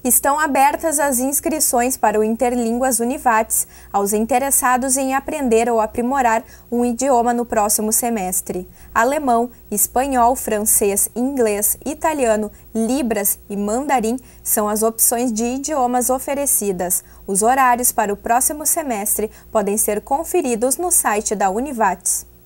Estão abertas as inscrições para o Interlínguas Univates aos interessados em aprender ou aprimorar um idioma no próximo semestre. Alemão, espanhol, francês, inglês, italiano, libras e mandarim são as opções de idiomas oferecidas. Os horários para o próximo semestre podem ser conferidos no site da Univates.